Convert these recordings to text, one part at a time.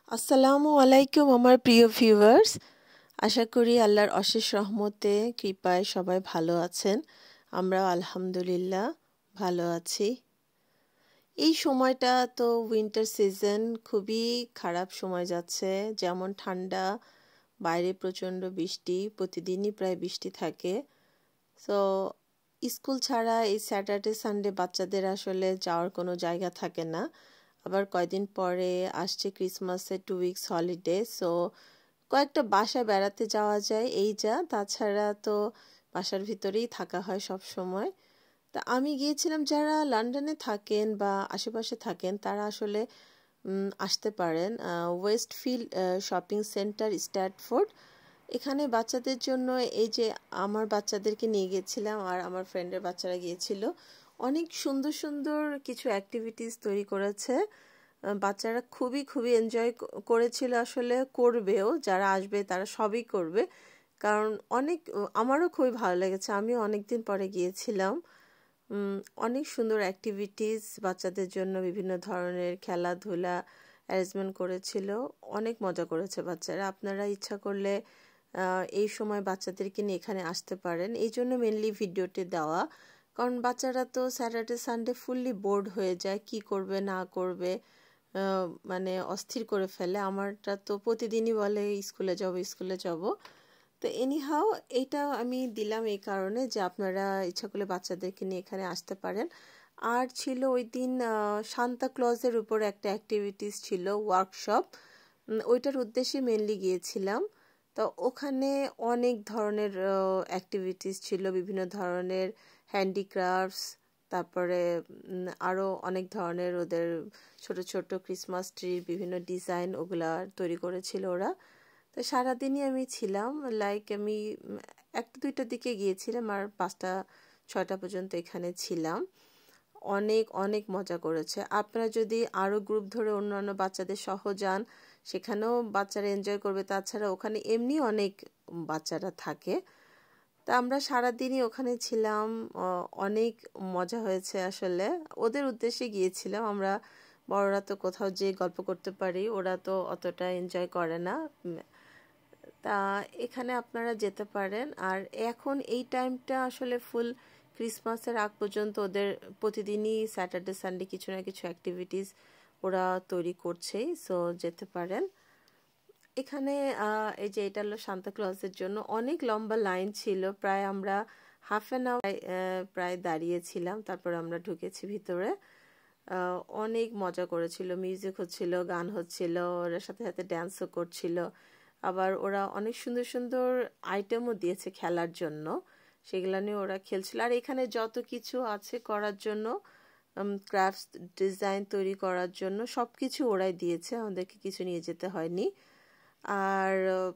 আসসালামু আলাইকুম আমার প্রিয় ভিউয়ার্স, আশা করি আল্লাহর অশেষ রহমতে কৃপায় সবাই ভালো আছেন। আমরা আলহামদুলিল্লাহ ভালো আছি। এই সময়টা তো উইন্টার সিজন, খুবই খারাপ সময় যাচ্ছে। যেমন ঠান্ডা, বাইরে প্রচণ্ড বৃষ্টি, প্রতিদিনই প্রায় বৃষ্টি থাকে। সো স্কুল ছাড়া এই স্যাটারডে সানডে বাচ্চাদের আসলে যাওয়ার কোনো জায়গা থাকে না। আবার কয়দিন পরে আসছে ক্রিসমাসের 2 উইকস হলিডে। সো কয়েকটা বাসায় বেড়াতে যাওয়া যায়, এই যা। তাছাড়া তো বাসার ভিতরেই থাকা হয় সব সময়। তা আমি গিয়েছিলাম, যারা লন্ডনে থাকেন বা আশেপাশে থাকেন তারা আসলে আসতে পারেন। ওয়েস্টফিল্ড শপিং সেন্টার, স্ট্র্যাটফোর্ড, এখানে বাচ্চাদের জন্য, এই যে আমার বাচ্চাদেরকে নিয়ে গিয়েছিলাম আর আমার ফ্রেন্ডের বাচ্চারা গিয়েছিল, অনেক সুন্দর সুন্দর কিছু অ্যাক্টিভিটিস তৈরি করেছে। বাচ্চারা খুবই খুবই এনজয় করেছিল, আসলে করবেও, যারা আসবে তারা সবই করবে। কারণ আমারও খুবই ভালো লেগেছে, আমিও অনেকদিন পরে গিয়েছিলাম। অনেক সুন্দর অ্যাক্টিভিটিস বাচ্চাদের জন্য, বিভিন্ন ধরনের খেলাধুলা অ্যারেঞ্জমেন্ট করেছিল। অনেক মজা করেছে বাচ্চারা। আপনারা ইচ্ছা করলে এই সময় বাচ্চাদেরকে নিয়ে এখানে আসতে পারেন। এই জন্য মেনলি ভিডিওটি দেওয়া, কারণ বাচ্চারা তো স্যাটারডে সানডে ফুললি বোর্ড হয়ে যায়, কি করবে না করবে মানে অস্থির করে ফেলে। আমারটা তো প্রতিদিনই বলে স্কুলে যাব। তো এনিহাও এইটা আমি দিলাম এই কারণে যে আপনারা ইচ্ছা করলে বাচ্চাদেরকে নিয়ে এখানে আসতে পারেন। আর ছিল ওই দিন সান্তা ক্লজের উপর একটা অ্যাক্টিভিটিস ছিল, ওয়ার্কশপ। ওইটার উদ্দেশ্যে মেনলি গিয়েছিলাম। তো ওখানে অনেক ধরনের অ্যাক্টিভিটিস ছিল, বিভিন্ন ধরনের হ্যান্ডিক্রাফটস, তারপরে আরও অনেক ধরনের ওদের ছোট ছোট ক্রিসমাস ট্রির বিভিন্ন ডিজাইন, ওগুলা তৈরি করেছিল ওরা। তো সারাদিনই আমি ছিলাম, আমি 1-2টার দিকে গিয়েছিলাম আর 5টা-6টা পর্যন্ত এখানে ছিলাম। অনেক অনেক মজা করেছে। আপনারা যদি আরও গ্রুপ ধরে অন্যান্য বাচ্চাদের সহ যান, সেখানেও বাচ্চারা এনজয় করবে। তাছাড়া ওখানে এমনি অনেক বাচ্চারা থাকে। তা আমরা সারাদিনই ওখানে ছিলাম, অনেক মজা হয়েছে। আসলে ওদের উদ্দেশ্যে গিয়েছিলাম আমরা। বড়রা তো কোথাও যেয়ে গল্প করতে পারি, ওরা তো অতটা এনজয় করে না। তা এখানে আপনারা যেতে পারেন। আর এখন এই টাইমটা আসলে ফুল ক্রিসমাসের আগ পর্যন্ত ওদের প্রতিদিনই স্যাটারডে সানডে কিছু না কিছু অ্যাক্টিভিটিস ওরা তৈরি করছেই। সো যেতে পারেন এখানে। এই যে এটা হলো সান্তা ক্লজের জন্য অনেক লম্বা লাইন ছিল, প্রায় আমরা হাফ অ্যান আওয়ার প্রায় দাঁড়িয়েছিলাম। তারপর আমরা ঢুকেছি ভিতরে। অনেক মজা করেছিল, মিউজিক হচ্ছিল, গান হচ্ছিল, ওরা সাথে সাথে ড্যান্সও করছিল। আবার ওরা অনেক সুন্দর সুন্দর আইটেমও দিয়েছে খেলার জন্য, সেগুলো নিয়ে ওরা খেলছিল। আর এখানে যত কিছু আছে করার জন্য, ক্রাফটস ডিজাইন তৈরি করার জন্য সব কিছু ওরাই দিয়েছে, আমাদেরকে কিছু নিয়ে যেতে হয়নি। আর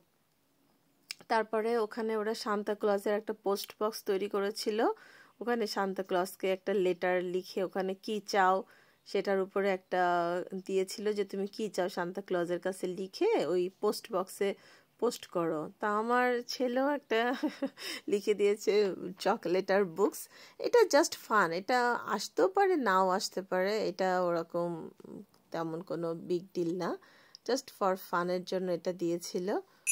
তারপরে ওখানে ওরা সান্তা ক্লজের একটা পোস্ট বক্স তৈরি করেছিল। ওখানে সান্তা ক্লজকে একটা লেটার লিখে ওখানে কি চাও সেটার উপরে একটা দিয়েছিল, যে তুমি কি চাও সান্তা ক্লজের কাছে লিখে ওই পোস্ট বক্সে পোস্ট করো। তা আমার ছেলেও একটা লিখে দিয়েছে চকলেট আর বুকস। এটা জাস্ট ফান, এটা আসতেও পারে নাও আসতে পারে, এটা ওরকম তেমন কোনো বিগ ডিল না, জাস্ট ফর ফানের জন্য এটা দিয়েছিল।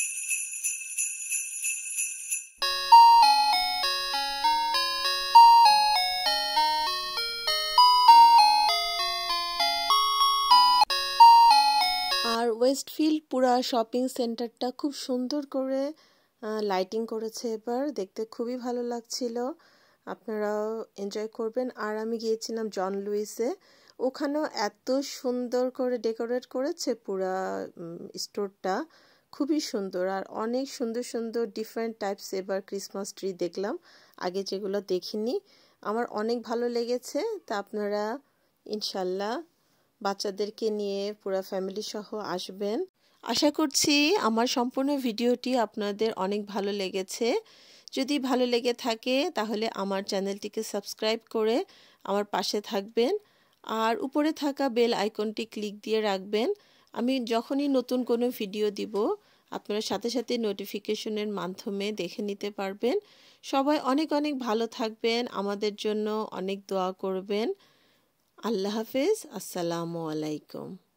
আর ওয়েস্টফিল্ড পুরা শপিং সেন্টারটা খুব সুন্দর করে লাইটিং করেছে, এবার দেখতে খুবই ভালো লাগছিল। আপনারাও এনজয় করবেন। আর আমি গিয়েছিলাম জন লুইসে, ওখানেও এত সুন্দর করে ডেকোরেট করেছে পুরা স্টোরটা, খুবই সুন্দর। আর অনেক সুন্দর সুন্দর ডিফারেন্ট টাইপস এবার ক্রিসমাস ট্রি দেখলাম, আগে যেগুলো দেখিনি। আমার অনেক ভালো লেগেছে। তা আপনারা ইনশাল্লাহ বাচ্চাদেরকে নিয়ে পুরো ফ্যামিলি সহ আসবেন। আশা করছি আমার সম্পূর্ণ ভিডিওটি আপনাদের অনেক ভালো লেগেছে। যদি ভালো লেগে থাকে তাহলে আমার চ্যানেলটিকে সাবস্ক্রাইব করে আমার পাশে থাকবেন। আর উপরে থাকা বেল আইকনটি ক্লিক দিয়ে রাখবেন। আমি যখনই নতুন কোনো ভিডিও দিব আপনারা সাথে সাথে নোটিফিকেশনের মাধ্যমে দেখে নিতে পারবেন। সবাই অনেক অনেক ভালো থাকবেন, আমাদের জন্য অনেক দোয়া করবেন। আল্লাহ হাফেজ, আসসালামু আলাইকুম।